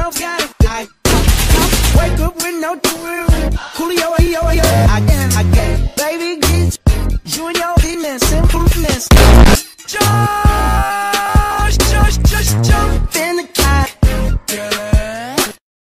girls got it. I wake up with no doing. Coolio, I